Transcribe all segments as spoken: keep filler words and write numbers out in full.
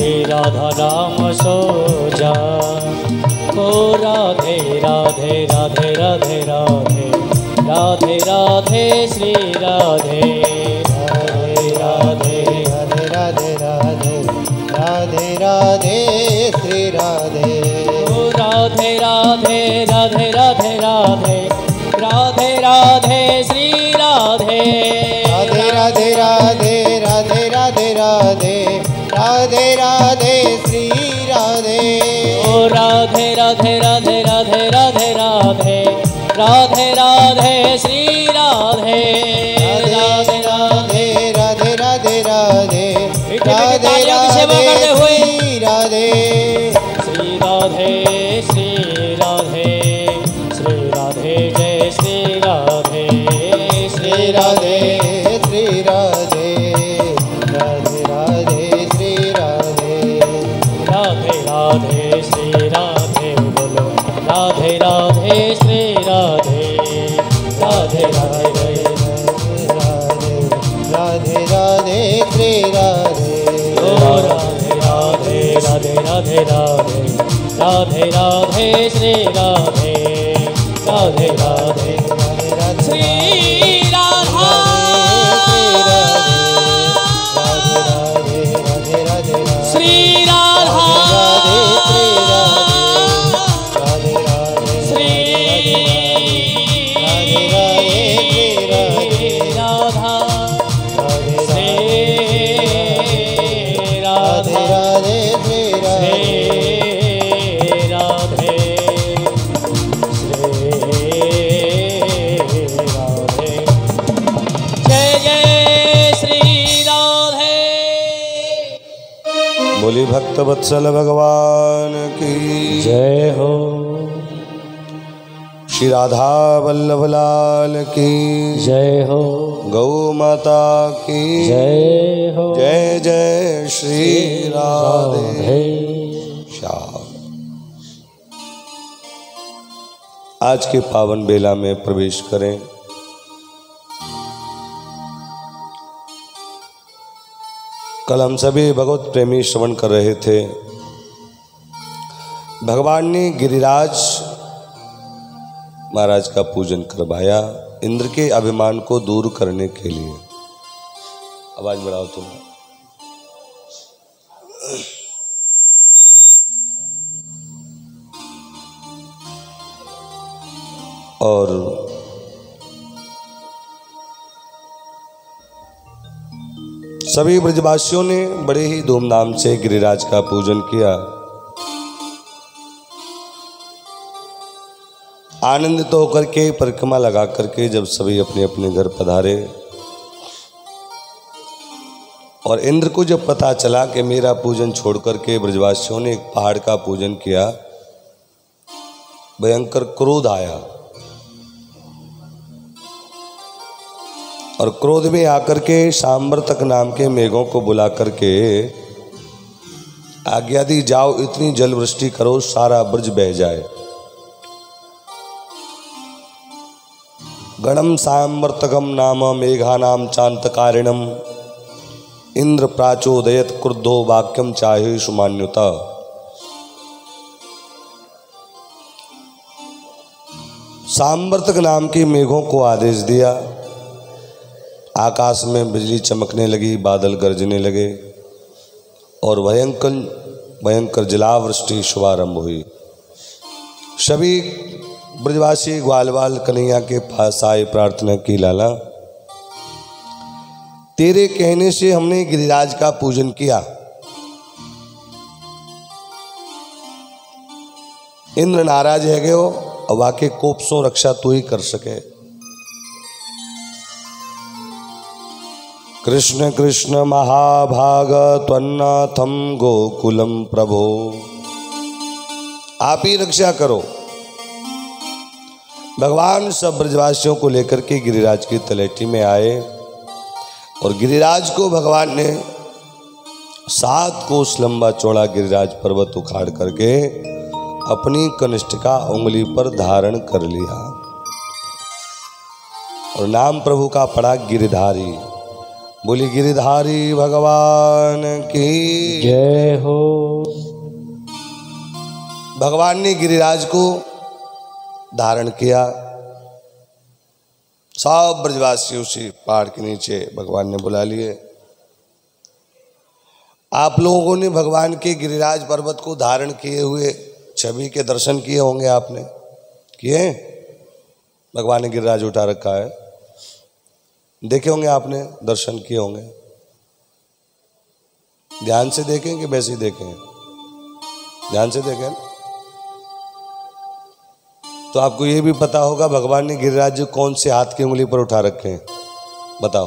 श्री राधा राम सो जा। ओ राधे राधे राधे राधे राधे राधे राधे श्री राधे राधे राधे राधे राधे राधे राधे राधे श्री राधे। ओ राधे राधे राधे राधे राधे राधे राधे श्री राधे राधे राधे राधे राधे राधे राधे राधे राधे श्री राधे। ओ राधे राधे राधे राधे राधे राधे राधे राधे श्री राधे राधे राधे राधे राधे राधे राधे सेवा करते हुए राधे श्री राधे श्री राधे श्री राधे जय श्री राधे श्री राधे श्री राधे राधे राधे श्री राधे। राधे राधे श्री राधे बोलो राधे राधे श्री राधे राधे राधे राधे राधे राधे श्री राधे। ओ राधे राधे राधे राधे राधे राधे राधे श्री राधे राधे राधे श्री राधा श्री राधा श्री राधा श्री राधे राधे श्री राधे। राधे श्री राधे जय जय श्री राधे। बोली भक्त वत्सल भगवान की जय हो। श्री राधा वल्लभ लाल की जय हो। गौ माता की जय हो। जय जय श्री राधे श्याम। आज के पावन बेला में प्रवेश करें। कल हम सभी भगवत प्रेमी श्रवण कर रहे थे। भगवान ने गिरिराज महाराज का पूजन करवाया इंद्र के अभिमान को दूर करने के लिए। आवाज बढ़ाओ तुम। और सभी ब्रजवासियों ने बड़े ही धूमधाम से गिरिराज का पूजन किया। आनंदित तो होकर के परिक्रमा लगा करके जब सभी अपने अपने घर पधारे और इंद्र को जब पता चला कि मेरा पूजन छोड़ करके ब्रजवासियों ने एक पहाड़ का पूजन किया, भयंकर क्रोध आया और क्रोध में आकर के सांवर्तक नाम के मेघों को बुला करके आज्ञा दी, जाओ इतनी जल वृष्टि करो सारा ब्रज बह जाए। गणम सांवर्तकम नाम मेघानाम चांतकारिणम इंद्र प्राचोदयत क्रुद्धो वाक्यम चाहे सुमान्युता। सांवर्तक नाम के मेघों को आदेश दिया। आकाश में बिजली चमकने लगी, बादल गरजने लगे और भयंकर भयंकर जलावृष्टि शुभारंभ हुई। सभी ब्रजवासी ग्वाल बाल कन्हैया के पास आए, प्रार्थना की, लाला तेरे कहने से हमने गिरिराज का पूजन किया, इंद्र नाराज है गए हो, अब आके कोप सो रक्षा तू ही कर सके। कृष्ण कृष्ण महाभाग त्वन्नाथम गोकुलम प्रभो, आप ही रक्षा करो। भगवान सब ब्रजवासियों को लेकर के गिरिराज की तलेटी में आए और गिरिराज को भगवान ने सात कोस लंबा चौड़ा गिरिराज पर्वत उखाड़ करके अपनी कनिष्ठिका उंगली पर धारण कर लिया और नाम प्रभु का पड़ा गिरिधारी। बोली गिरिधारी भगवान की जय हो। भगवान ने गिरिराज को धारण किया। सब ब्रजवासी उसी पहाड़ के नीचे भगवान ने बुला लिए। आप लोगों ने भगवान के गिरिराज पर्वत को धारण किए हुए छवि के दर्शन किए होंगे। आपने किए? भगवान ने गिरिराज उठा रखा है, देखे होंगे आपने, दर्शन किए होंगे। ध्यान से देखें कि वैसे ही देखें? ध्यान से देखें तो आपको ये भी पता होगा भगवान ने गिरिराज कौन से हाथ की उंगली पर उठा रखे हैं। बताओ,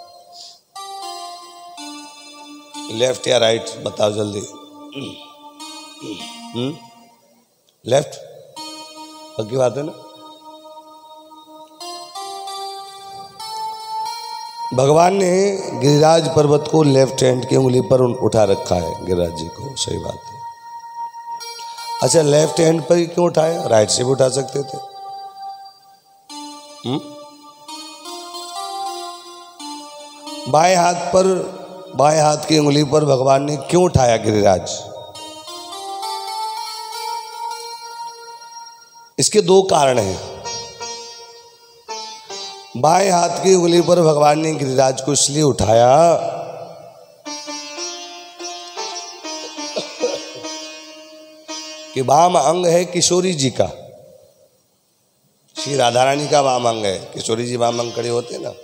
लेफ्ट या राइट? बताओ जल्दी। हम्म लेफ्ट? पक्की बात है ना? भगवान ने गिरिराज पर्वत को लेफ्ट हैंड की उंगली पर उठा रखा है, गिरिराज जी को। सही बात है। अच्छा, लेफ्ट हैंड पर ही क्यों उठाया? राइट से भी उठा सकते थे। हम्म बाएं हाथ पर, बाएं हाथ की उंगली पर भगवान ने क्यों उठाया गिरिराज? इसके दो कारण हैं। बाएं हाथ की उंगली पर भगवान ने गिरिराज को इसलिए उठाया कि वाम अंग है किशोरी जी का, श्री राधा रानी का वाम अंग है। किशोरी जी वाम अंग खड़े होते ना।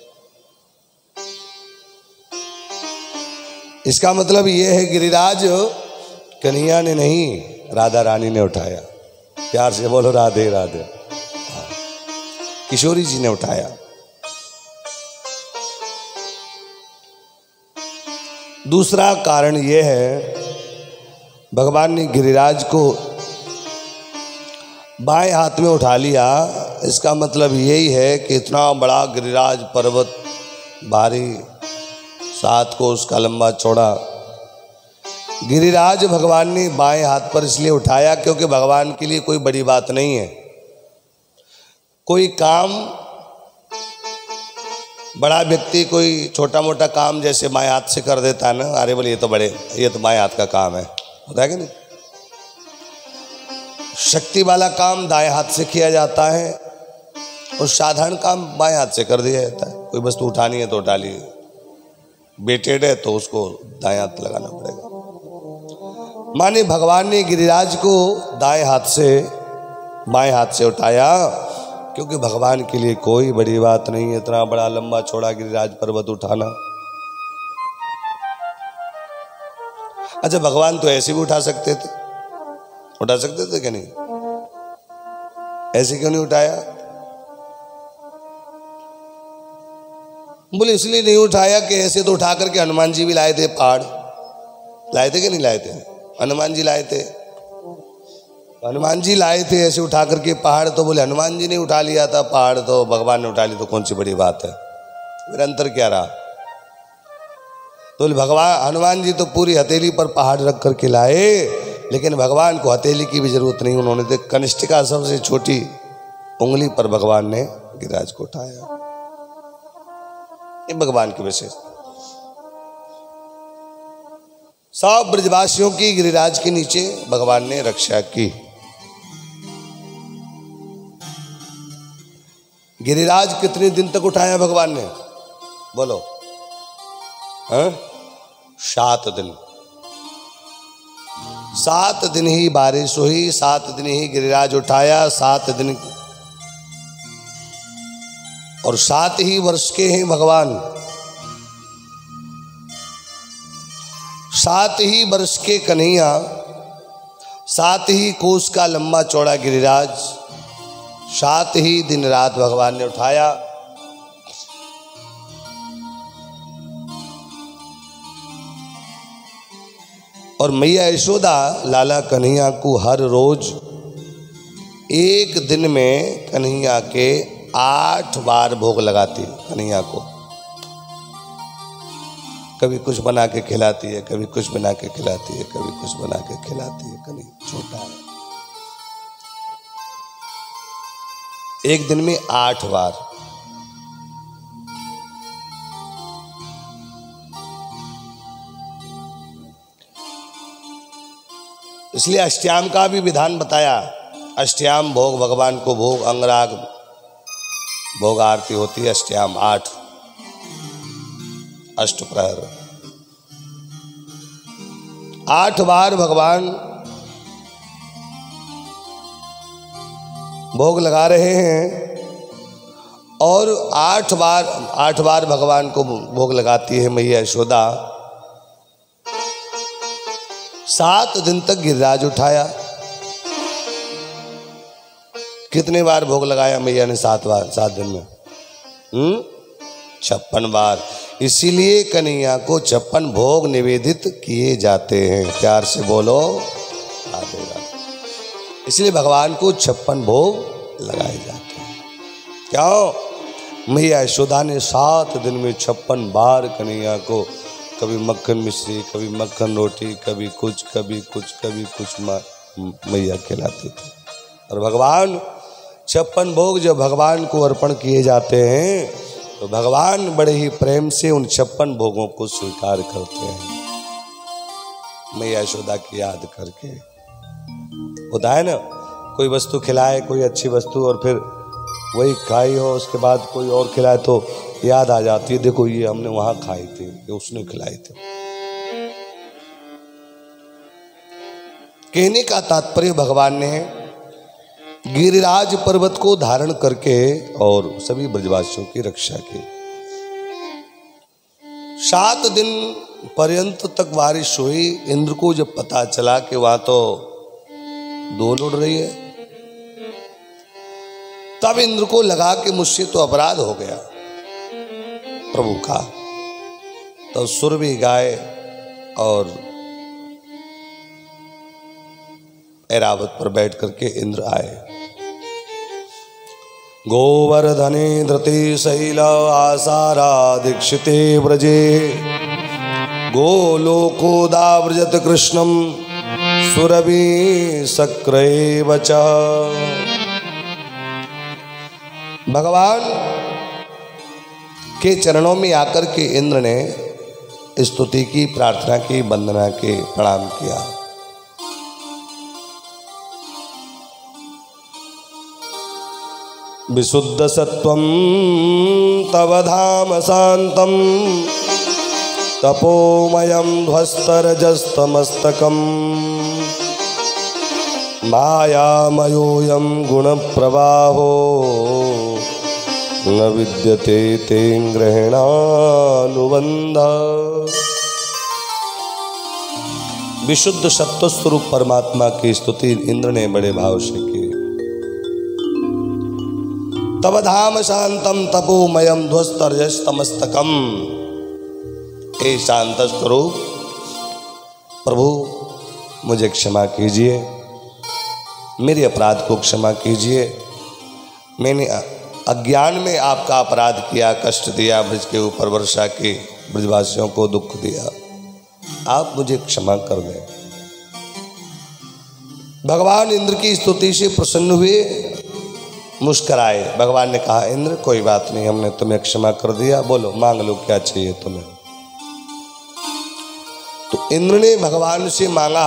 इसका मतलब यह है गिरिराज कन्हैया ने नहीं, राधा रानी ने उठाया। प्यार से बोलो राधे राधे। किशोरी जी ने उठाया। दूसरा कारण यह है, भगवान ने गिरिराज को बाएं हाथ में उठा लिया। इसका मतलब यही है कि इतना बड़ा गिरिराज पर्वत, भारी, सात कोस का लंबा चौड़ा गिरिराज भगवान ने बाएं हाथ पर इसलिए उठाया क्योंकि भगवान के लिए कोई बड़ी बात नहीं है। कोई काम, बड़ा व्यक्ति कोई छोटा मोटा काम जैसे बाएं हाथ से कर देता है ना, अरे बोले ये तो बड़े, ये तो बाएं हाथ का काम है, होता है कि नहीं? शक्ति वाला काम दाएं हाथ से किया जाता है और साधारण काम बाएं हाथ से कर दिया जाता है। कोई वस्तु उठानी है तो उठा ली, वेटेड है तो उसको दाएं हाथ लगाना पड़ेगा। माने भगवान ने गिरिराज को दाएं हाथ से बाएं हाथ से उठाया क्योंकि भगवान के लिए कोई बड़ी बात नहीं है इतना बड़ा लंबा चौड़ा गिरिराज पर्वत उठाना। अच्छा, भगवान तो ऐसे भी उठा सकते थे, उठा सकते थे कि नहीं? ऐसे क्यों नहीं उठाया? बोले इसलिए नहीं उठाया कि ऐसे तो उठा करके हनुमान जी भी लाए थे, पहाड़ लाए थे कि नहीं लाए थे? हनुमान जी लाए थे, हनुमान जी लाए थे ऐसे उठा करके पहाड़। तो बोले हनुमान जी ने उठा लिया था पहाड़, तो भगवान ने उठा लिया तो कौन सी बड़ी बात है? फिर अंतर क्या रहा? तो बोले भगवान, हनुमान जी तो पूरी हथेली पर पहाड़ रख करके लाए, लेकिन भगवान को हथेली की भी जरूरत नहीं। उन्होंने तो कनिष्ठिका सबसे छोटी उंगली पर भगवान ने गिरिराज को उठाया। ये भगवान की विशेषता। सब ब्रजवासियों की गिरिराज के नीचे भगवान ने रक्षा की। गिरिराज कितने दिन तक उठाया भगवान ने? बोलो। हाँ? सात दिन। सात दिन ही बारिश हुई, सात दिन ही गिरिराज उठाया, सात दिन और सात ही वर्ष के हैं भगवान। सात ही वर्ष के कन्हैया, सात ही कोस का लंबा चौड़ा गिरिराज, सात ही दिन रात भगवान ने उठाया। और मैया यशोदा लाला कन्हैया को हर रोज एक दिन में कन्हैया के आठ बार भोग लगाती है। कन्हैया को कभी कुछ बना के खिलाती है, कभी कुछ बना के खिलाती है, कभी कुछ बना के खिलाती है। कन्हैया छोटा है, एक दिन में आठ बार। इसलिए अष्टयाम का भी विधान बताया। अष्टयाम भोग, भगवान को भोग, अंगराग भोग आरती होती है। अष्टयाम आठ, अष्ट प्रहर, आठ बार भगवान भोग लगा रहे हैं। और आठ बार आठ बार भगवान को भोग लगाती है मैया यशोदा। सात दिन तक गिरिराज उठाया। कितने बार भोग लगाया मैया ने? सात बार, सात दिन में हम्म छप्पन बार। इसीलिए कन्हैया को छप्पन भोग निवेदित किए जाते हैं। प्यार से बोलो राधे राधे। इसलिए भगवान को छप्पन भोग लगाए जाते हैं। क्यों? मैया यशोदा ने सात दिन में छप्पन बार कन्हैया को, कभी मक्खन मिश्री, कभी मक्खन रोटी, कभी कुछ कभी कुछ कभी कुछ मैया खिलाती थी। और भगवान छप्पन भोग जब भगवान को अर्पण किए जाते हैं तो भगवान बड़े ही प्रेम से उन छप्पन भोगों को स्वीकार करते हैं। मैया यशोदा की याद करके होता है ना, कोई वस्तु खिलाए, कोई अच्छी वस्तु, और फिर वही खाई हो, उसके बाद कोई और खिलाए तो याद आ जाती है, देखो ये हमने वहां खाई थी, ये उसने खिलाई थी। कहने का तात्पर्य भगवान ने गिरिराज पर्वत को धारण करके और सभी ब्रजवासियों की रक्षा की। सात दिन पर्यंत तक बारिश हुई। इंद्र को जब पता चला कि वहां तो धूल उड़ रही है, तब इंद्र को लगा कि मुझसे तो अपराध हो गया प्रभु का। तो सुर भी गाए और ऐरावत पर बैठ करके इंद्र आए। गोवर्धने धृते शैल आसारा दीक्षिते व्रजे गोलोकोदाव्रजत कृष्णम सुरभि सक्रेव च। भगवान के चरणों में आकर के इंद्र ने स्तुति की, प्रार्थना की, वंदना की, प्रणाम किया। विशुद्ध सत्वं तव धाम शांतम तपोमयं ध्वस्तरजस्तमस्तकं मायामयोऽयं गुणप्रवाहो न विद्यते ते ग्रहणानुबंध। विशुद्ध सत्व स्वरूप परमात्मा की स्तुति इंद्र ने बड़े भाव से की। तव धाम शांतम तपोमयम ध्वस्तरजस्तमस्तकम। हे शांत स्वरूप प्रभु, मुझे क्षमा कीजिए, मेरे अपराध को क्षमा कीजिए। मैंने अज्ञान में आपका अपराध किया, कष्ट दिया, ब्रज के ऊपर वर्षा की, ब्रजवासियों को दुख दिया, आप मुझे क्षमा कर दें। भगवान इंद्र की स्तुति से प्रसन्न हुए, मुस्कराए। भगवान ने कहा, इंद्र कोई बात नहीं, हमने तुम्हें क्षमा कर दिया, बोलो मांग लो क्या चाहिए तुम्हें। तो इंद्र ने भगवान से मांगा,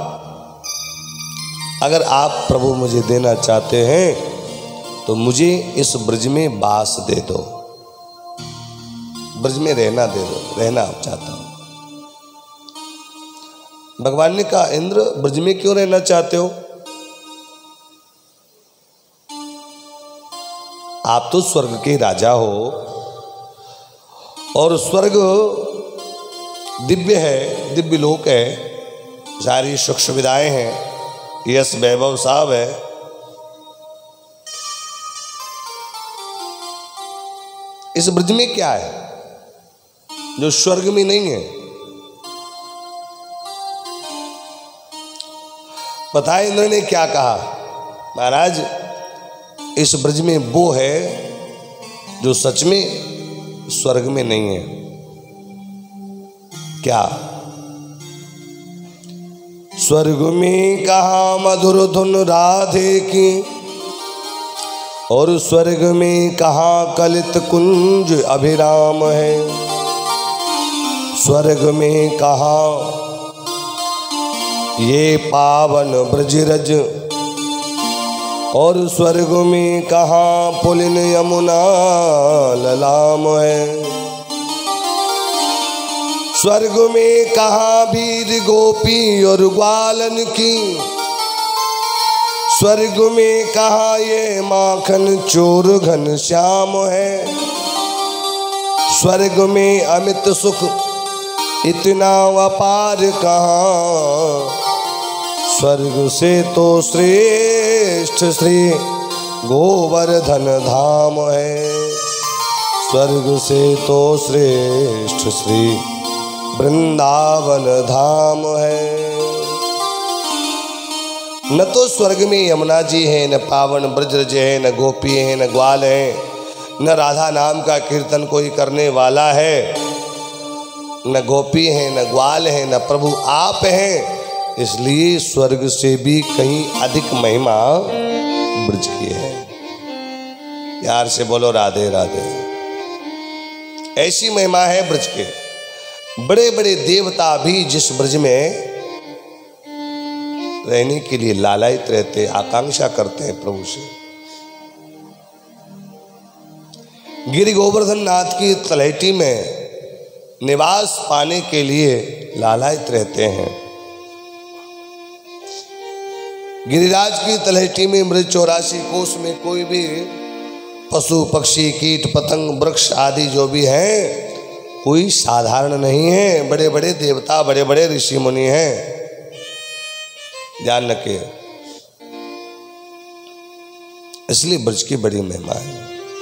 अगर आप प्रभु मुझे देना चाहते हैं तो मुझे इस ब्रज में वास दे दो, ब्रज में रहना दे दो, रहना चाहता हूं। भगवान ने कहा, इंद्र ब्रज में क्यों रहना चाहते हो? आप तो स्वर्ग के राजा हो और स्वर्ग दिव्य है, दिव्य लोक है, सारी सुख सुविधाएं हैं, यश वैभव साहब है। इस ब्रज में क्या है जो स्वर्ग में नहीं है? पता है इंद्र ने क्या कहा? महाराज, इस ब्रज में वो है जो सच में स्वर्ग में नहीं है। क्या? स्वर्ग में कहा मधुर धुन राधे की, और स्वर्ग में कहा कलित कुंज अभिराम है। स्वर्ग में कहा ये पावन ब्रजरज और स्वर्ग में कहाँ पुलिन यमुना ललाम है। स्वर्ग में कहाँ वीर गोपी और ग्वालन की, स्वर्ग में कहाँ ये माखन चोर घन श्याम है। स्वर्ग में अमित सुख इतना अपार कहाँ, स्वर्ग से तो श्रेष्ठ श्री गोवर्धन धाम है। स्वर्ग से तो श्रेष्ठ श्री वृंदावन धाम है। न तो स्वर्ग में यमुना जी है, न पावन ब्रजरज है, न गोपी है, न ग्वाल है, न राधा नाम का कीर्तन कोई करने वाला है, न गोपी है, न ग्वाल है, न प्रभु आप हैं। इसलिए स्वर्ग से भी कहीं अधिक महिमा ब्रज की है। प्यार से बोलो राधे राधे। ऐसी महिमा है ब्रज के। बड़े बड़े देवता भी जिस ब्रज में रहने के लिए लालायित रहते, आकांक्षा करते हैं प्रभु से। गिरि गोवर्धन नाथ की तलहटी में निवास पाने के लिए लालायित रहते हैं। गिरिराज की तलहटी में मृत चौरासी कोष में कोई भी पशु पक्षी कीट पतंग वृक्ष आदि जो भी हैं कोई साधारण नहीं है। बड़े बड़े देवता बड़े बड़े ऋषि मुनि हैं। ध्यान रखिए, इसलिए ब्रज की बड़ी महिमा है।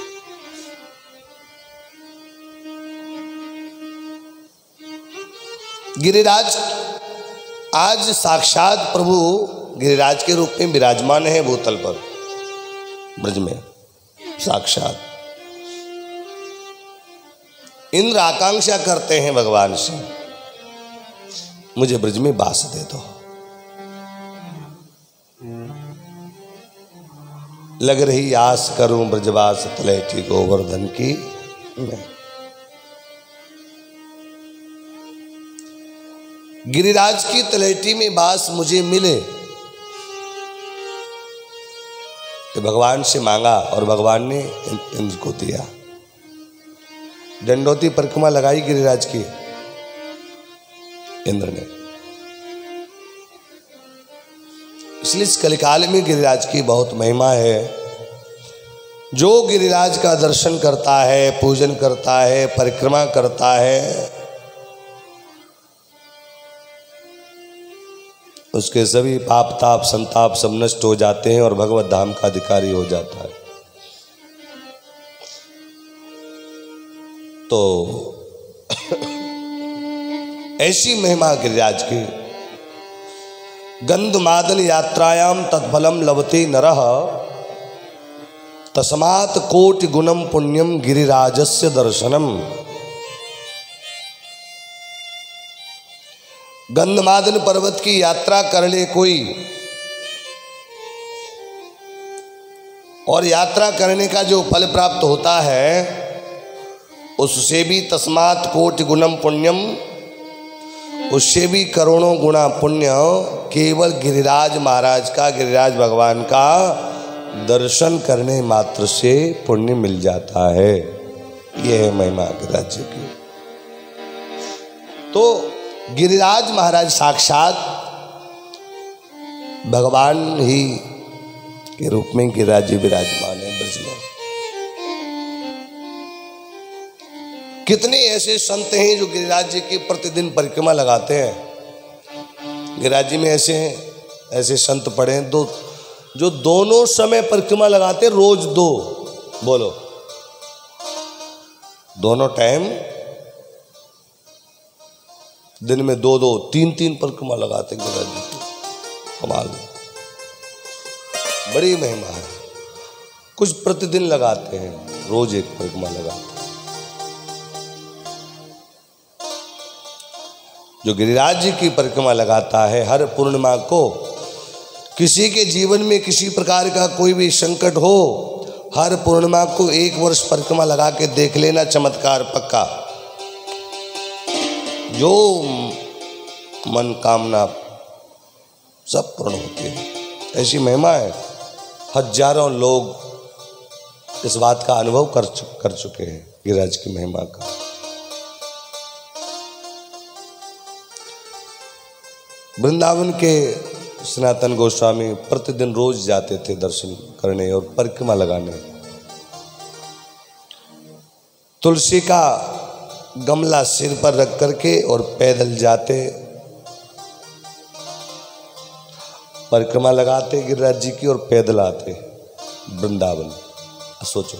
गिरिराज आज साक्षात प्रभु गिरिराज के रूप में विराजमान है भूतल पर, ब्रज में साक्षात। इंद्र आकांक्षा करते हैं भगवान से, मुझे ब्रज में वास दे दो। लग रही आस करूं ब्रजवास तलहटी गोवर्धन की मैं। गिरिराज की तलहटी में वास मुझे मिले, तो भगवान से मांगा और भगवान ने इंद्र को दिया। दंडोती परिक्रमा लगाई गिरिराज की इंद्र ने। इसलिए इस कलिकाल में गिरिराज की बहुत महिमा है। जो गिरिराज का दर्शन करता है, पूजन करता है, परिक्रमा करता है, उसके सभी पाप ताप संताप सब नष्ट हो जाते हैं और भगवत धाम का अधिकारी हो जाता है। तो ऐसी महिमा गिरिराज की। गंधमादन यात्रायाम तत्फलम लभते नरः तस्मात् कोटि गुणम पुण्यम गिरिराजस्य दर्शनम। गंधमादन पर्वत की यात्रा कर ले कोई, और यात्रा करने का जो फल प्राप्त होता है उससे भी तस्मात् कोटि गुणम पुण्यम, उससे भी करोड़ों गुना पुण्य केवल गिरिराज महाराज का, गिरिराज भगवान का दर्शन करने मात्र से पुण्य मिल जाता है। यह है महिमा गिरिराज की। तो गिरिराज महाराज साक्षात भगवान ही के रूप में गिरिराज जी विराजमान है ब्रज में। कितने ऐसे संत हैं जो गिरिराज जी की प्रतिदिन परिक्रमा लगाते हैं। गिरिराज जी में ऐसे हैं, ऐसे संत पड़े हैं दो जो दोनों समय परिक्रमा लगाते हैं, रोज दो, बोलो दोनों टाइम दिन में दो दो तीन तीन परिक्रमा लगाते हैं गिरिराज जी की। कमाल, बड़ी महिमा है। कुछ प्रतिदिन लगाते हैं, रोज एक परिक्रमा लगाते हैं। जो गिरिराज जी की परिक्रमा लगाता है हर पूर्णिमा को, किसी के जीवन में किसी प्रकार का कोई भी संकट हो, हर पूर्णिमा को एक वर्ष परिक्रमा लगा के देख लेना, चमत्कार पक्का। जो मन कामना सब पूर्ण होती है। ऐसी महिमा है, हजारों लोग इस बात का अनुभव कर चु, कर चुके हैं गिरिराज की महिमा का। वृंदावन के सनातन गोस्वामी प्रतिदिन रोज जाते थे दर्शन करने और परिक्रमा लगाने। तुलसी का गमला सिर पर रख करके और पैदल जाते, परिक्रमा लगाते गिरिराज जी की और पैदल आते वृंदावन। सोचो,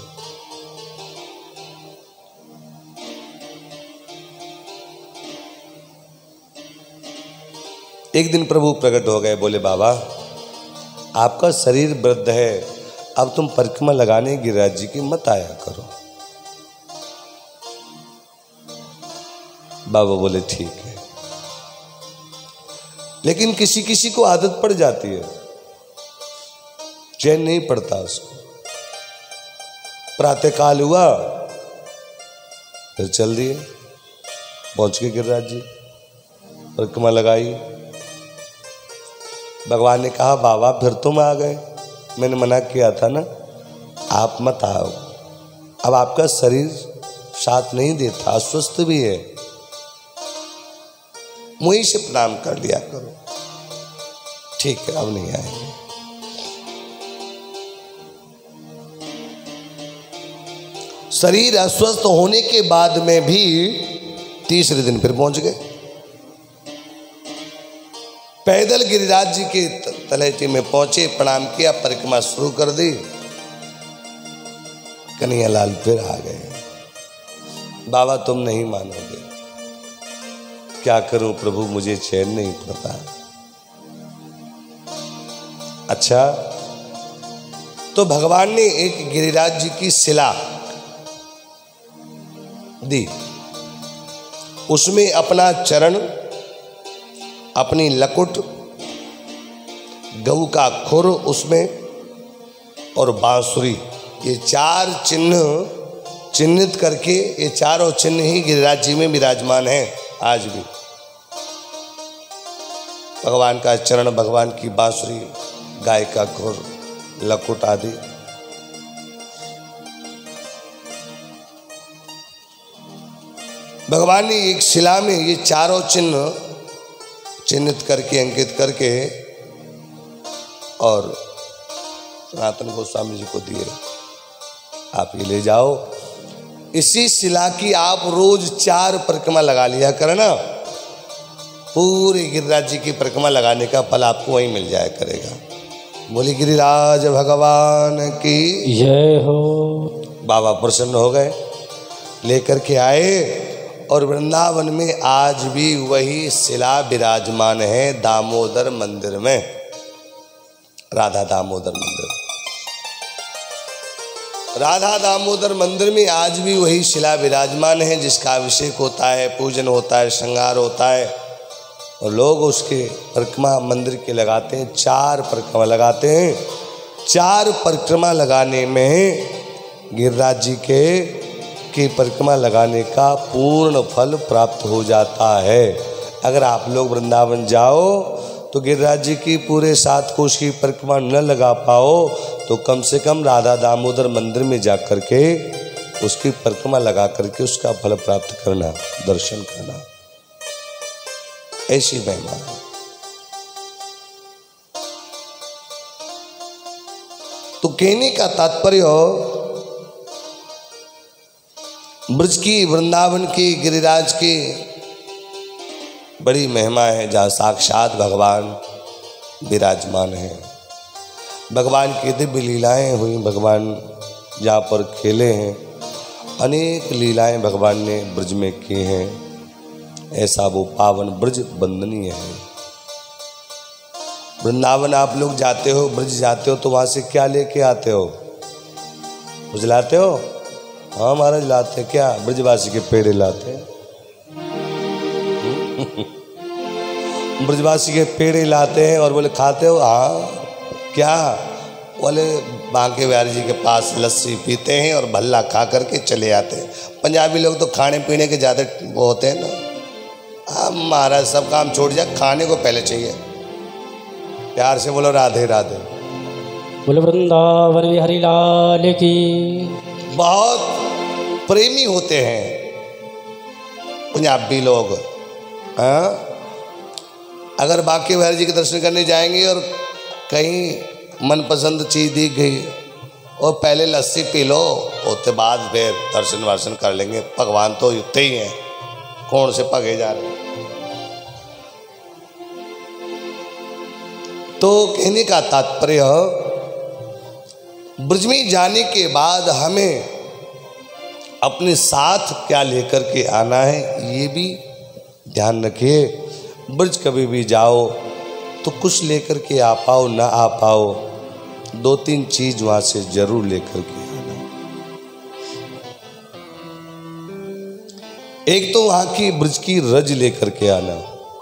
एक दिन प्रभु प्रकट हो गए, बोले बाबा आपका शरीर वृद्ध है, अब तुम परिक्रमा लगाने गिरिराज जी की मत आया करो। बाबा बोले ठीक है, लेकिन किसी किसी को आदत पड़ जाती है, चैन नहीं पड़ता उसको। प्रातःकाल हुआ, फिर चल दिए, पहुंच गए गिरिराज जी, परिक्रमा लगाई। भगवान ने कहा बाबा फिर तुम आ गए, मैंने मना किया था ना, आप मत आओ, अब आपका शरीर साथ नहीं देता, अस्वस्थ भी है, मुझे से प्रणाम कर लिया करो। ठीक है, अब नहीं आएंगे। शरीर अस्वस्थ होने के बाद में भी तीसरे दिन फिर पहुंच गए, पैदल गिरिराज जी के तलहटी में पहुंचे, प्रणाम किया, परिक्रमा शुरू कर दी। कन्हैयालाल फिर आ गए, बाबा तुम नहीं मानोगे, क्या करूं प्रभु, मुझे चैन नहीं पड़ता। अच्छा, तो भगवान ने एक गिरिराज जी की शिला दी, उसमें अपना चरण, अपनी लकुट, गऊ का खुर उसमें और बांसुरी, ये चार चिन्ह चिन्हित करके, ये चारों चिन्ह ही गिरिराज जी में विराजमान हैं आज भी। भगवान का चरण, भगवान की बांसुरी, गाय का खुर, लकुट आदि। भगवान ने एक शिला में ये चारों चिन्ह चिन्हित करके, अंकित करके और सनातन गोस्वामी जी को दिए, आप ये ले जाओ, इसी शिला की आप रोज चार परिक्रमा लगा लिया करना, पूरे गिरिराज जी की परिक्रमा लगाने का फल आपको वहीं मिल जाया करेगा। बोली गिरिराज भगवान की जय हो। बाबा प्रसन्न हो गए, लेकर के आए, और वृंदावन में आज भी वही शिला विराजमान है दामोदर मंदिर में, राधा दामोदर मंदिर। राधा दामोदर मंदिर में आज भी वही शिला विराजमान है, जिसका अभिषेक होता है, पूजन होता है, श्रृंगार होता है, और लोग उसके परिक्रमा मंदिर के लगाते हैं, चार परिक्रमा लगाते हैं। चार परिक्रमा लगाने में गिरिराज जी के की परिक्रमा लगाने का पूर्ण फल प्राप्त हो जाता है। अगर आप लोग वृंदावन जाओ तो गिरिराज जी की पूरे सात कोष की परिक्रमा न लगा पाओ तो कम से कम राधा दामोदर मंदिर में जा कर के उसकी परिक्रमा लगा करके उसका फल प्राप्त करना, दर्शन करना, ऐसी महिमा है। तो कहने का तात्पर्य, ब्रज की, वृंदावन की, गिरिराज की बड़ी महिमा है, जहाँ साक्षात भगवान विराजमान है। भगवान की दिव्य लीलाएं हुई, भगवान जहाँ पर खेले हैं, अनेक लीलाएं भगवान ने ब्रज में की हैं। ऐसा वो पावन ब्रज वंदनीय है। वृंदावन आप लोग जाते हो, ब्रज जाते हो, तो वहाँ से क्या लेके आते हो? कुछ लाते हो? हाँ महाराज लाते। क्या? ब्रजवासी के पेड़े लाते। ब्रजवासी के पेड़े लाते हैं और बोले खाते हो? हाँ। क्या? बोले बांके बिहारी जी के पास लस्सी पीते हैं और भल्ला खा करके चले आते हैं। पंजाबी लोग तो खाने पीने के ज़्यादा वो होते हैं ना। अब महाराज सब काम छोड़ जाए, खाने को पहले चाहिए। प्यार से बोलो राधे राधे। बोलो वृंदावन बिहारी लाल की। बहुत प्रेमी होते हैं पंजाबी लोग। हाँ, अगर बांके बिहारी जी के दर्शन करने जाएंगे और कहीं मनपसंद चीज़ दिख गई और पहले लस्सी पी लो, उसके बाद फिर दर्शन वर्शन कर लेंगे। भगवान तो युक्त ही हैं, कौन से भगे जा रहे हैं। तो कहने का तात्पर्य, ब्रज में जाने के बाद हमें अपने साथ क्या लेकर के आना है ये भी ध्यान रखिए। ब्रज कभी भी जाओ तो कुछ लेकर के आ पाओ ना आ पाओ, दो तीन चीज वहां से जरूर लेकर के आना। एक तो वहां की ब्रज की रज लेकर के आना,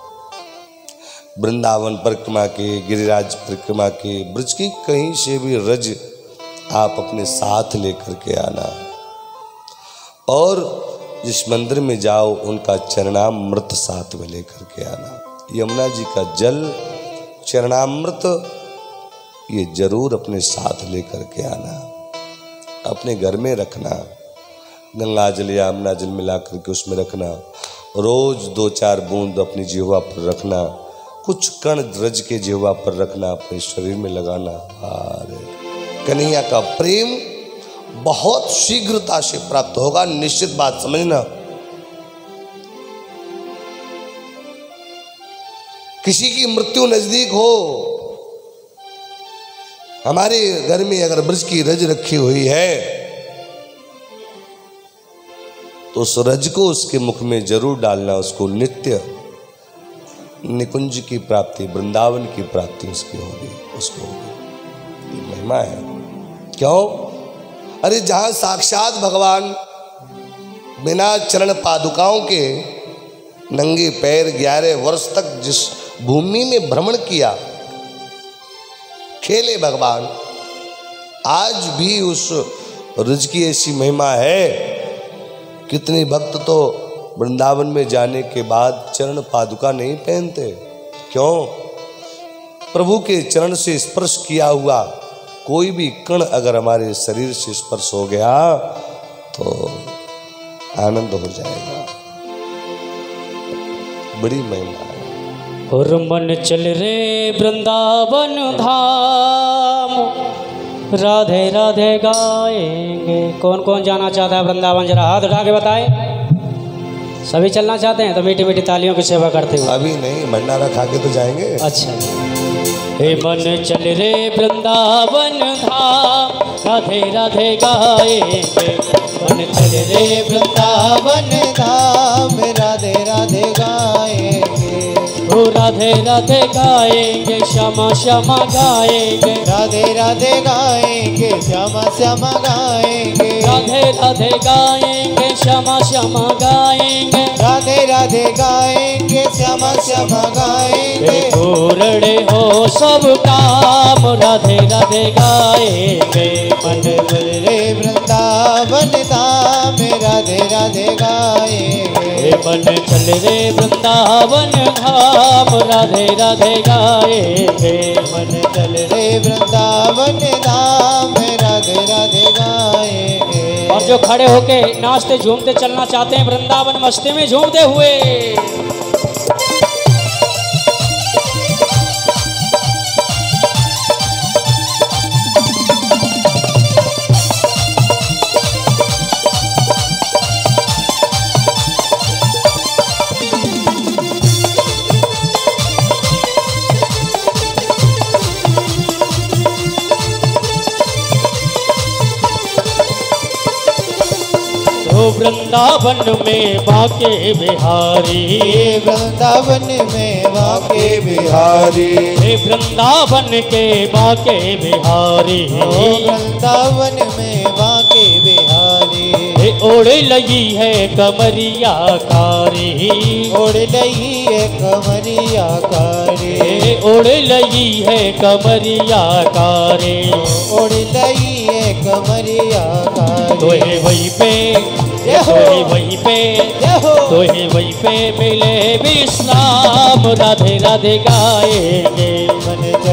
वृंदावन परिक्रमा के, गिरिराज परिक्रमा के, ब्रज की कहीं से भी रज आप अपने साथ लेकर के आना। और जिस मंदिर में जाओ उनका चरणामृत साथ में लेकर के आना। यमुना जी का जल, चरणामृत, ये जरूर अपने साथ लेकर के आना, अपने घर में रखना। गंगा जल या यमुना जल मिला करके उसमें रखना। रोज दो चार बूंद अपनी जिह्वा पर रखना, कुछ कण रज के जिह्वा पर रखना, अपने शरीर में लगाना। अरे कन्हैया का प्रेम बहुत शीघ्रता से प्राप्त होगा, निश्चित बात समझना। किसी की मृत्यु नजदीक हो, हमारे घर में अगर ब्रज की रज रखी हुई है तो उस रज को उसके मुख में जरूर डालना। उसको नित्य निकुंज की प्राप्ति, वृंदावन की प्राप्ति उसकी होगी, उसको होगी। ये महिमा है। क्यों? अरे जहां साक्षात भगवान बिना चरण पादुकाओं के नंगे पैर ग्यारह वर्ष तक जिस भूमि में भ्रमण किया, खेले भगवान, आज भी उस रज की ऐसी महिमा है। कितने भक्त तो वृंदावन में जाने के बाद चरण पादुका नहीं पहनते। क्यों? प्रभु के चरण से स्पर्श किया हुआ कोई भी कण अगर हमारे शरीर से स्पर्श हो गया तो आनंद हो जाएगा। बड़ी महिमा है। और मन चल रे वृंदावन धाम, राधे राधे गाएंगे। कौन कौन जाना चाहता है वृंदावन? जरा हाथ उठा के बताए। सभी चलना चाहते हैं तो मीठी मीठी तालियों की सेवा करते हुए। अभी नहीं, भंडारा खा के तो जाएंगे। अच्छा। हे मन चल रे वृंदावन धाम, राधे राधे गाएंगे। मन चल रे वृंदावन धाम, राधे राधे गाएंगे। ओ राधे राधे गाएंगे, श्यामा श्यामा गाएंगे। राधे राधे गाएंगे, श्यामा श्यामा गाएंगे। राधे राधे गाएंगे, श्यामा श्यामा गाएंगे। राधे राधे गाएंगे, श्यामा श्यामा गाएंगे। पूर्ण हो सब काम, राधे राधे गाएंगे। मन चल रे वृंदावन धाम, राधे राधे गाएंगे। मन चल रे वृंदावन धाम, राधे राधे गाएंगे। मन चल रे वृंदावन धाम, राधे राधे गाएंगे। और जो खड़े होके नाचते झूमते चलना चाहते हैं वृंदावन मस्ती में झूमते हुए, वृंदावन में बाके बिहारी, वृंदावन में बाके बिहारी। हे वृंदावन के बाके बिहारी, वृंदावन में बाके बिहारी। हे ओढ़ लगी है कमरिया कारी, ओढ़ लगी है कमरिया कारी। हे ओढ़ लगी है कमरिया कारी। ओढ़ लगी है कमरिया कारी। तो हे वहीं पे, तो हे वहीं पे, तो हे वहीं पे मिले विश्राम, राधे राधे गाएंगे। मन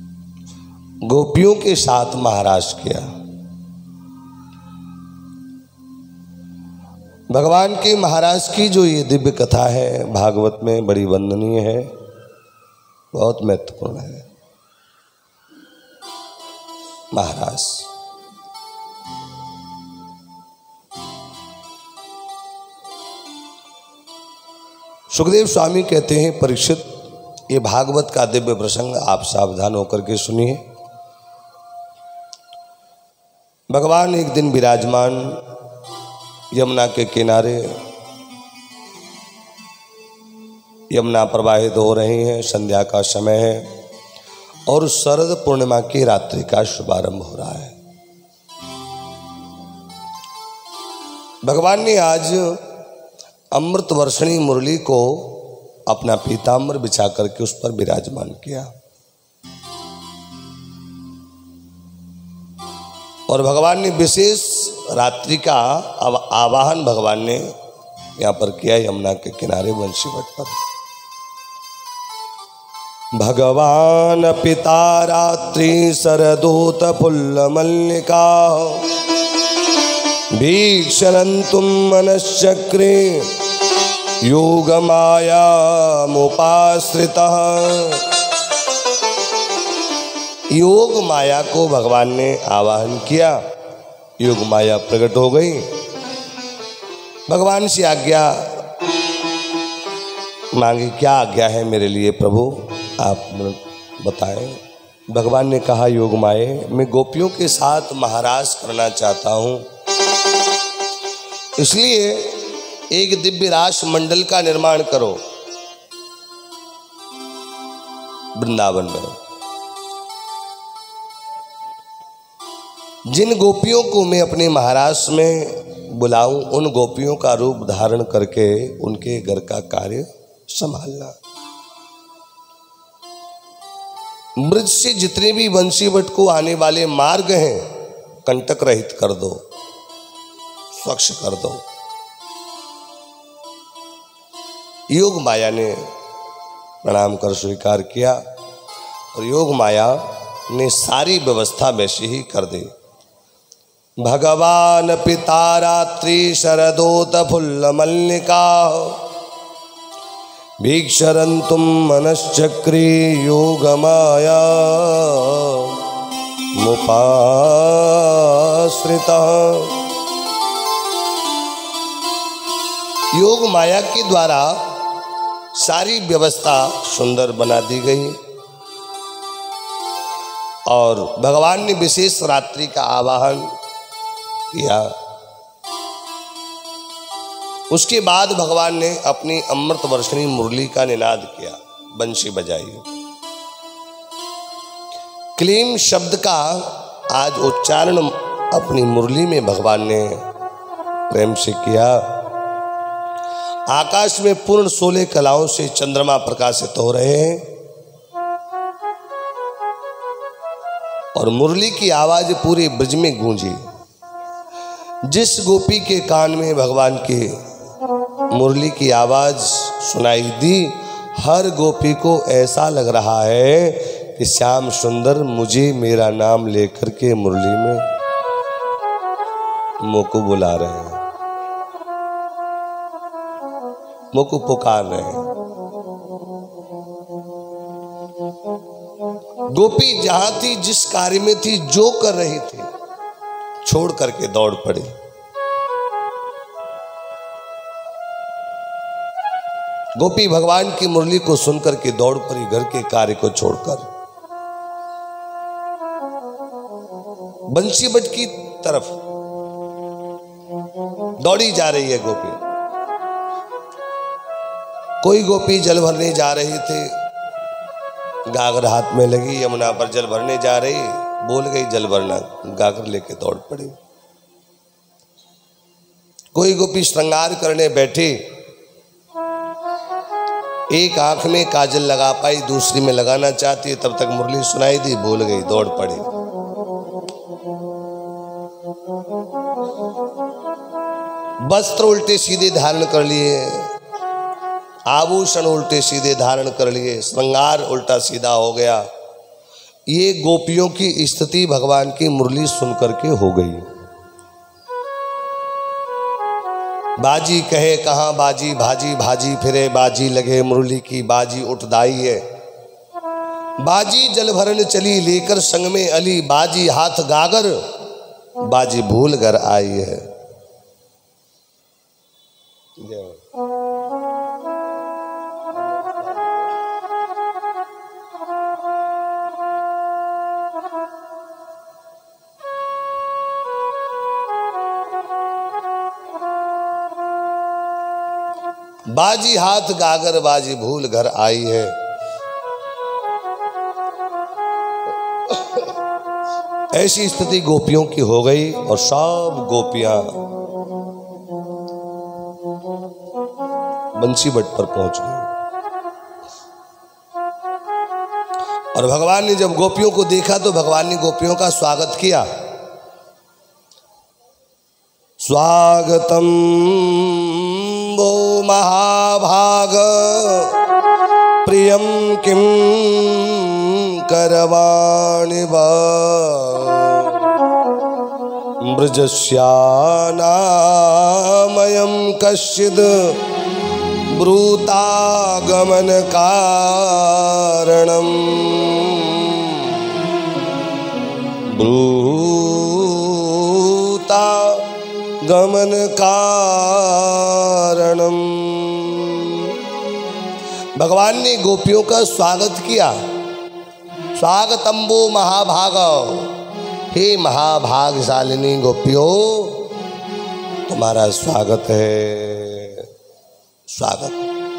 गोपियों के साथ महाराज किया। भगवान के महाराज की जो ये दिव्य कथा है भागवत में बड़ी वंदनीय है, बहुत महत्वपूर्ण है। महाराज सुखदेव स्वामी कहते हैं, परीक्षित ये भागवत का दिव्य प्रसंग आप सावधान होकर के सुनिए। भगवान एक दिन विराजमान यमुना के किनारे, यमुना प्रवाहित हो रही है, संध्या का समय है और शरद पूर्णिमा की रात्रि का शुभारंभ हो रहा है। भगवान ने आज अमृत वर्षणी मुरली को अपना पीताम्बर बिछा करके उस पर विराजमान किया और भगवान ने विशेष रात्रि का आवाहन भगवान ने यहाँ पर किया यमुना के किनारे बंशीवट पर। भगवान पिता रात्रि सरदूत पुल्ल मल्लिका भीक्षरन्तुं मनश्चक्रे योग माया मुपाश्रितः। योग माया को भगवान ने आवाहन किया, योग माया प्रकट हो गई। भगवान से आज्ञा मांगी, क्या आज्ञा है मेरे लिए प्रभु, आप बताएं। भगवान ने कहा, योग माये, मैं गोपियों के साथ महाराज करना चाहता हूँ, इसलिए एक दिव्य रास मंडल का निर्माण करो वृंदावन में। जिन गोपियों को मैं अपने महाराज में बुलाऊं, उन गोपियों का रूप धारण करके उनके घर का कार्य संभालना। ब्रज से जितने भी बंशीवट को आने वाले मार्ग हैं कंटक रहित कर दो, स्वच्छ कर दो। योग माया ने प्रणाम कर स्वीकार किया और योग माया ने सारी व्यवस्था वैसी ही कर दी। भगवान पिता रात्रि शरदोत फुल्ल मल्लिका भीक्षरन्तुं मनश्चक्रे योग माया मुपाश्रितः। योग माया के द्वारा सारी व्यवस्था सुंदर बना दी गई और भगवान ने विशेष रात्रि का आवाहन किया। उसके बाद भगवान ने अपनी अमृत वर्षणी मुरली का निनाद किया, बंशी बजाई। क्लीम शब्द का आज उच्चारण अपनी मुरली में भगवान ने प्रेम से किया। आकाश में पूर्ण सोलह कलाओं से चंद्रमा प्रकाशित हो रहे हैं और मुरली की आवाज पूरे ब्रज में गूंजी। जिस गोपी के कान में भगवान की मुरली की आवाज सुनाई दी, हर गोपी को ऐसा लग रहा है कि श्याम सुंदर मुझे मेरा नाम लेकर के मुरली में मुझको बुला रहे हैं, मुझको पुकार रहे हैं। गोपी जहां थी, जिस कार्य में थी, जो कर रही थी, छोड़ करके दौड़ पड़ी। गोपी भगवान की मुरली को सुनकर के दौड़ पड़ी, घर के कार्य को छोड़कर बंशीवट की तरफ दौड़ी जा रही है गोपी। कोई गोपी जल भरने जा रही थी, गागर हाथ में लगी, यमुना पर जल भरने जा रही, बोल गई जल भरना, गागर लेके दौड़ पड़ी। कोई गोपी श्रृंगार करने बैठी, एक आंख में काजल लगा पाई, दूसरी में लगाना चाहती है, तब तक मुरली सुनाई दी, भूल गई, दौड़ पड़ी। वस्त्र उल्टे सीधे धारण कर लिए, आभूषण उल्टे सीधे धारण कर लिए, श्रृंगार उल्टा सीधा हो गया, ये गोपियों की स्थिति भगवान की मुरली सुन करके हो गई। बाजी कहे कहाँ बाजी, भाजी भाजी फिरे बाजी, लगे मुरली की बाजी उठदाई है। बाजी जल भरन चली लेकर संग में अली, बाजी हाथ गागर बाजी भूल कर आई है। बाजी हाथ गागर बाजी भूल घर आई है। ऐसी स्थिति गोपियों की हो गई और सब गोपियां बंसी बट पर पहुंच गई। और भगवान ने जब गोपियों को देखा तो भगवान ने गोपियों का स्वागत किया। स्वागतम वो महाभाग प्रियम किम करवाणि वा ब्रजस्यानामयं कश्चिद् ब्रूतागमन कारणम् ब्रूता गमन कारणम। भगवान ने गोपियों का स्वागत किया। स्वागतम्बो महाभाग, हे महाभागशालिनी गोपियों तुम्हारा स्वागत है, स्वागत।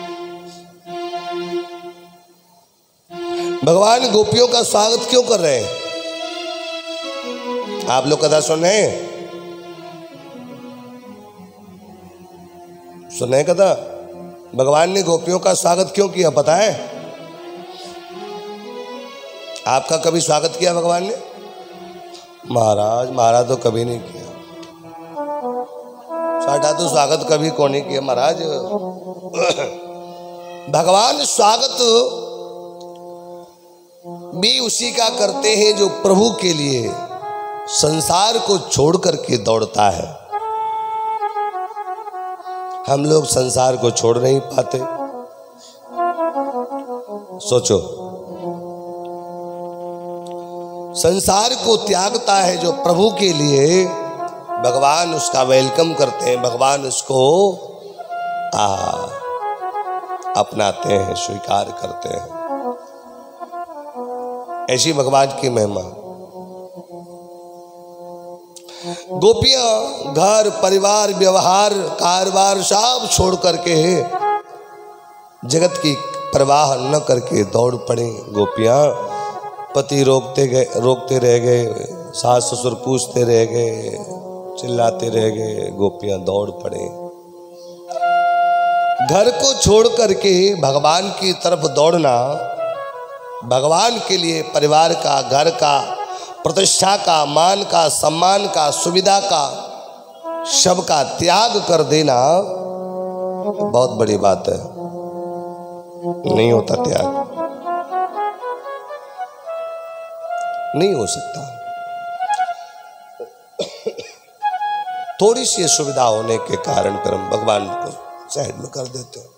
भगवान गोपियों का स्वागत क्यों कर रहे हैं? आप लोग कथा सुन रहे हैं? सुने कथा? भगवान ने गोपियों का स्वागत क्यों किया पता है? आपका कभी स्वागत किया भगवान ने? महाराज महाराज तो कभी नहीं किया। साढ़ा तो स्वागत कभी को नहीं किया महाराज। भगवान स्वागत भी उसी का करते हैं जो प्रभु के लिए संसार को छोड़ करके दौड़ता है। हम लोग संसार को छोड़ नहीं पाते। सोचो, संसार को त्यागता है जो प्रभु के लिए, भगवान उसका वेलकम करते हैं, भगवान उसको आ, अपनाते हैं, स्वीकार करते हैं। ऐसी भगवान की महिमा। गोपियां घर परिवार व्यवहार कारोबार सब छोड़ करके जगत की परवाह न करके दौड़ पड़े। गोपियां पति रोकते गए, रोकते रह गए, सास ससुर पूछते रह गए, चिल्लाते रह गए, गोपियां दौड़ पड़े। घर को छोड़ करके भगवान की तरफ दौड़ना, भगवान के लिए परिवार का, घर का, प्रतिष्ठा का, मान का, सम्मान का, सुविधा का, सबका त्याग कर देना बहुत बड़ी बात है। नहीं होता त्याग, नहीं हो सकता। थोड़ी सी सुविधा होने के कारण फिर हम भगवान को साइड में कर देते हैं।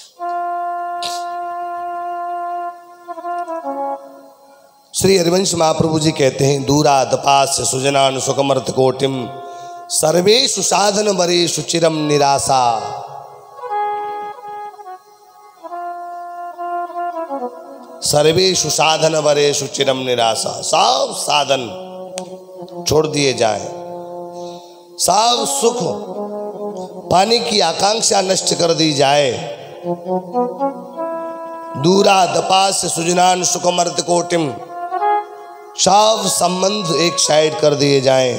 श्री हरिवंश महाप्रभु जी कहते हैं, दूरादपास सुजनान सुकमर्थ कोटिम सर्वेषु साधन वरेषु चिरम निराशा। सर्वेषु साधन वरेषु चिरम निराशा। सब साधन छोड़ दिए जाएं, सब सुख पाने की आकांक्षा नष्ट कर दी जाए। दूरादपास सुजनान सुकमर्थ कोटिम, सब संबंध एक साइड कर दिए जाएं।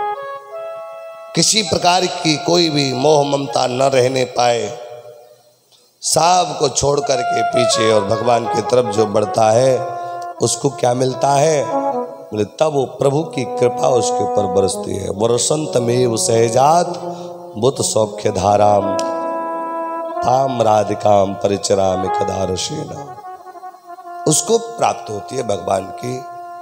किसी प्रकार की कोई भी मोह ममता न रहने पाए। सब को छोड़ करके पीछे और भगवान की तरफ जो बढ़ता है उसको क्या मिलता है? बोले तब वो प्रभु की कृपा उसके ऊपर बरसती है। वरसंतमेव सहजात बुत सौख्य धाराम ताम राधिकाम परिचरामि कदा रसेना। उसको प्राप्त होती है भगवान की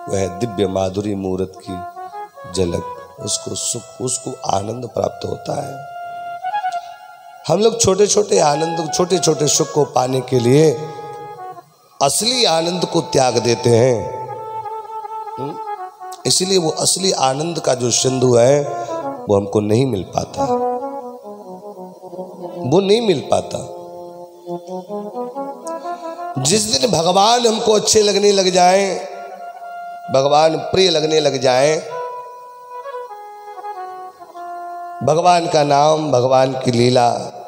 वह दिव्य माधुरी मूर्त की झलक, उसको सुख, उसको आनंद प्राप्त होता है। हम लोग छोटे छोटे आनंद, छोटे छोटे सुख को पाने के लिए असली आनंद को त्याग देते हैं। इसलिए वो असली आनंद का जो सिंधु है वो हमको नहीं मिल पाता, वो नहीं मिल पाता। जिस दिन भगवान हमको अच्छे लगने लग जाएं, भगवान प्रिय लगने लग जाएं, भगवान का नाम, भगवान की लीला,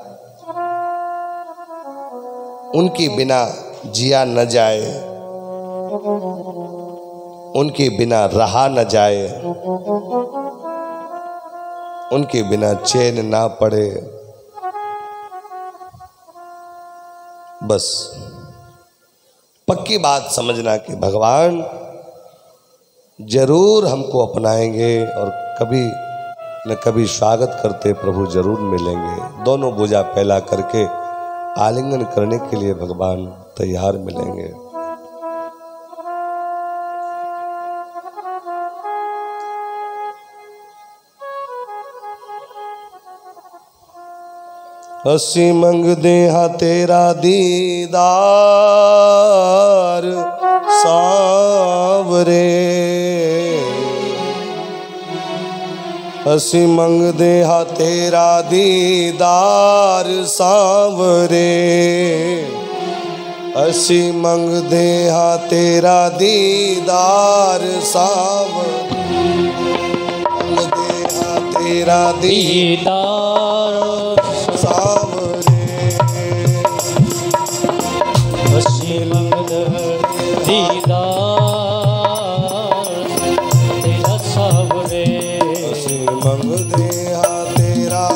उनके बिना जिया न जाए, उनके बिना रहा न जाए, उनके बिना चैन ना पड़े, बस पक्की बात समझना कि भगवान जरूर हमको अपनाएंगे और कभी न कभी स्वागत करते प्रभु जरूर मिलेंगे। दोनों भुजा फैला करके आलिंगन करने के लिए भगवान तैयार मिलेंगे। असी मंगदे हा तेरा दीदार सावरे, असी मंगदे हा तेरा दीदार सावरे, असी मंगदे हा तेरा दीदार सावरे, मंगदे हा तेरा दीदार सावरे, असी मंगदे दीदार तेरा सावरे, असी मंगदे हा तेरा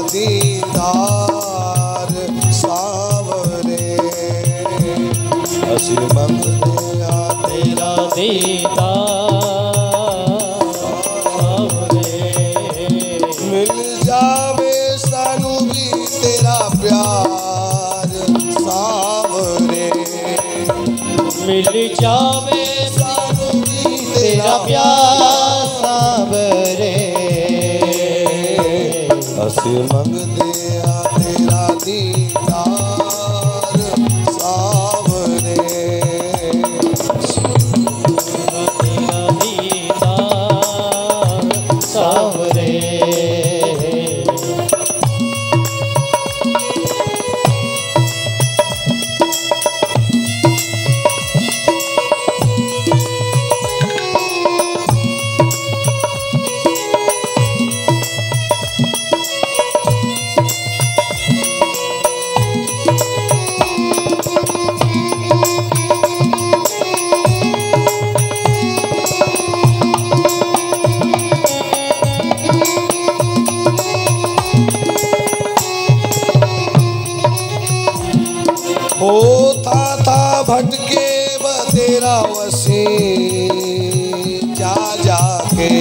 दीदार सावरे, असी मंगदे हा तेरा दीदार सावरे। मिल जावे सानू भी तेरा प्यार सावरे, मिल जावे सानू भी तेरा प्यार सावरे, असी मंगदे हा तेरा दीदार सावरे, तेरा दीदार सावरे। होता था भटके बतेरा वसी जा जाके,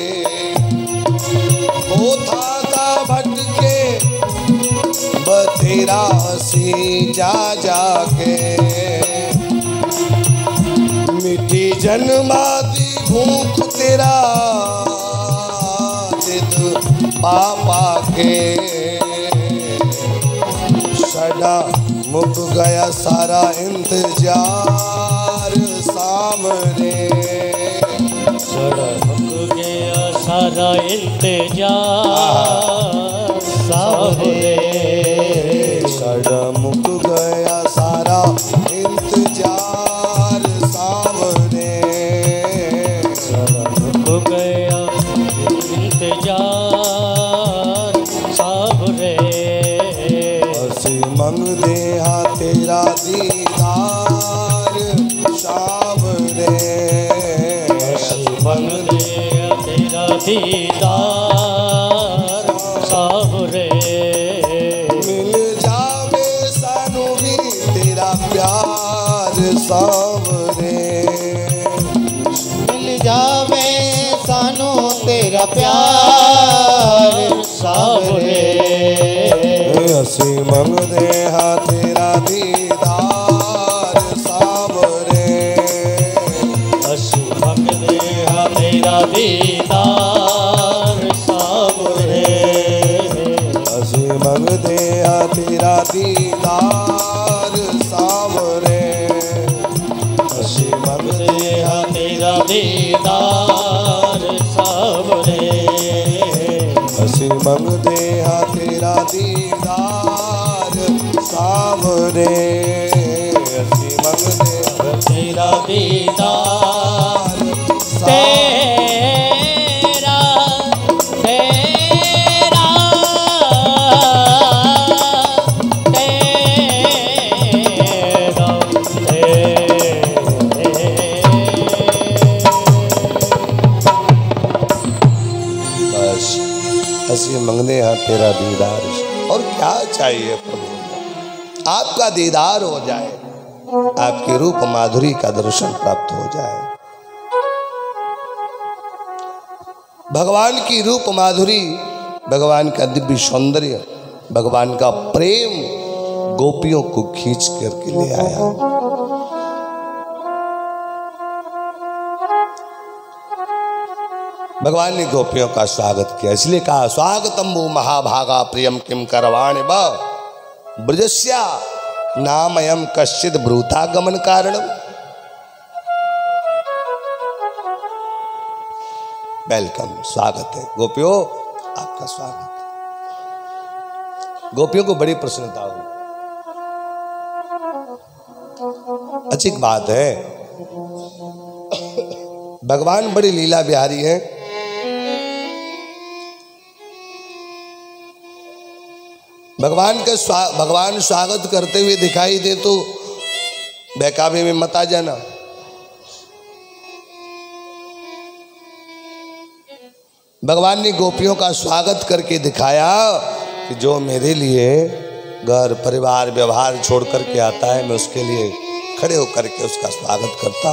होता था भटके बतेरा वसी जा जाके, मिठी जन्मादी भूख तेरा तिद पापा के, सदा मुक गया सारा इंतजार सामने, सदा मुक गया सारा इंतजार सावरे, सदा मुक गया सारा इंतजार सामने, सदा मुक गया इंतजार सावरे, असी मंगदे हा तेरा दीदार सावरे, असी मंगदे हा तेरा दीदार सावरे। मिल जावे सानू भी तेरा प्यार सावरे, मिल जावे सानू तेरा प्यार सावरे, असी मंगदे हा तेरा दीदार सावरे, असी मंगदे दीदार सावरे। हसी मंगते हैं तेरा दीदार सावरे। हसी मंगते हैं तेरा दीदार सावरे। हसी मंगते हैं तेरा दीदार सावरे। हसी मंगते हैं तेरा दीदार तेरा तेरा बस हसी मंगने हैं तेरा दीदार। और क्या चाहिए प्रभु, आपका दीदार हो जाए, आपकी रूप माधुरी का दर्शन प्राप्त हो जाए। भगवान की रूप माधुरी, भगवान का दिव्य सौंदर्य, भगवान का प्रेम गोपियों को खींच करके ले आया। भगवान ने गोपियों का स्वागत किया, इसलिए कहा स्वागतम वो महाभागा प्रियम किम करवाणि ब ब्रजस्या नामयम कश्चित ब्रूतागमन कारणम। वेलकम, स्वागत है गोपियों, आपका स्वागत है। गोपियों को बड़ी प्रसन्नता हुई। अच्छी बात है, भगवान बड़ी लीला बिहारी है। भगवान का स्वा भगवान स्वागत करते हुए दिखाई दे तो बहकावे में मत आ जाना। भगवान ने गोपियों का स्वागत करके दिखाया कि जो मेरे लिए घर परिवार व्यवहार छोड़ करके आता है, मैं उसके लिए खड़े होकर के उसका स्वागत करता।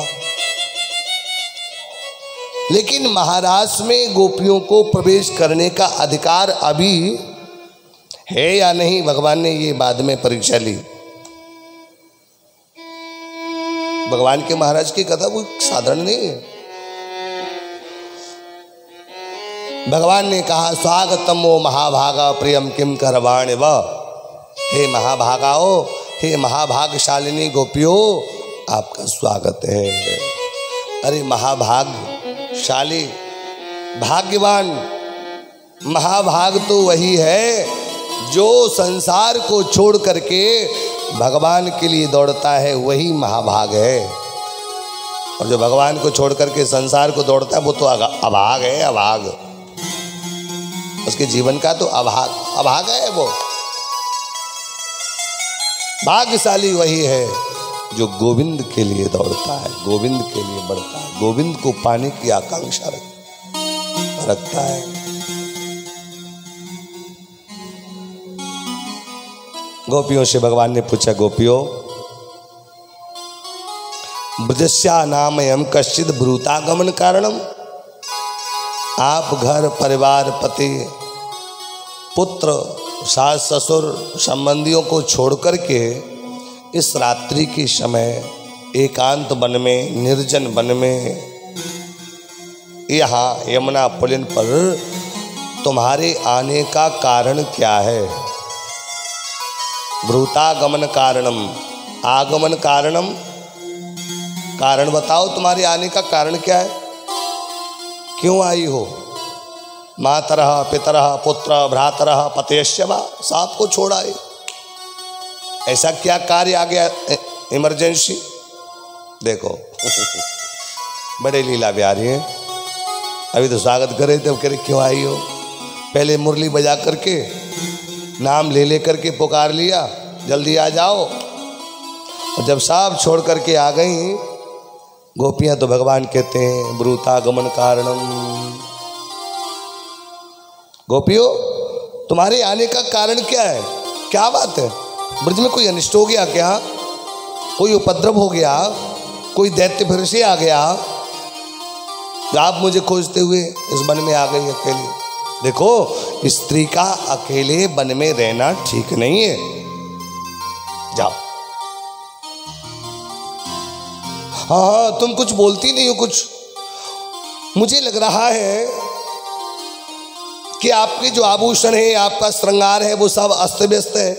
लेकिन महाराष्ट्र में गोपियों को प्रवेश करने का अधिकार अभी है या नहीं, भगवान ने ये बाद में परीक्षा ली। भगवान के महाराज की कथा वो साधारण नहीं है। भगवान ने कहा स्वागतम ओ महाभागा प्रियम किम करवाणि व। हे महाभागाओ, हे महाभागशालिनी गोपियों, आपका स्वागत है। अरे महाभागशाली, भाग्यवान, महाभाग तो वही है जो संसार को छोड़ करके भगवान के लिए दौड़ता है, वही महाभाग है। और जो भगवान को छोड़ करके संसार को दौड़ता है वो तो अभाग है, अभाग। उसके जीवन का तो अभाग अभाग है वो। भाग्यशाली वही है जो गोविंद के लिए दौड़ता है, गोविंद के लिए बढ़ता है, गोविंद को पाने की आकांक्षा रख, रखता है। गोपियों से भगवान ने पूछा, गोपियों ब्रजस्या नामयम कश्चित ब्रूतागमन कारणम। आप घर परिवार पति पुत्र सास ससुर संबंधियों को छोड़ करके इस रात्रि के समय एकांत वन में, निर्जन वन में, यहाँ यमुना पुलिन पर तुम्हारे आने का कारण क्या है? ब्रूतागमन कारणम, आगमन कारणम, कारण बताओ तुम्हारे आने का कारण क्या है? क्यों आई हो? मातरः पितरः पुत्र भ्रातरः पतेश्य वा, सांप को छोड़ आए। ऐसा क्या कार्य आ गया इमरजेंसी? देखो बड़े लीला बिहारी हैं। अभी तो स्वागत कर रहे थे, अब कह रहे क्यों आई हो? पहले मुरली बजा करके नाम ले ले करके पुकार लिया, जल्दी आ जाओ। और जब साहब छोड़ करके आ गई गोपियां तो भगवान कहते हैं ब्रूतागमन कारणम। गोपियों तुम्हारे आने का कारण क्या है? क्या बात है? ब्रज में कोई अनिष्ट हो गया क्या? कोई उपद्रव हो गया? कोई दैत्य फिर से आ गया? आप मुझे खोजते हुए इस वन में आ गई अकेली? देखो स्त्री का अकेले वन में रहना ठीक नहीं है, जाओ। हाँ हाँ तुम कुछ बोलती नहीं हो कुछ। मुझे लग रहा है कि आपके जो आभूषण है, आपका श्रृंगार है, वो सब अस्त व्यस्त है।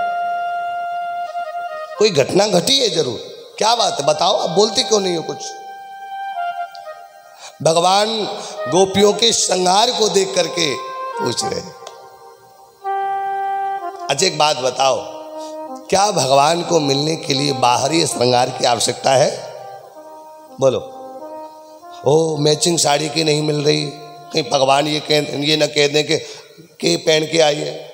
कोई घटना घटी है जरूर, क्या बात है बताओ, आप बोलती क्यों नहीं हो कुछ? भगवान गोपियों के श्रृंगार को देख करके पूछ रहे। अच्छा एक बात बताओ, क्या भगवान को मिलने के लिए बाहरी श्रृंगार की आवश्यकता है? बोलो। ओ मैचिंग साड़ी की नहीं मिल रही, कहीं भगवान ये कह ये ना कह दें कि के पहन के आई है।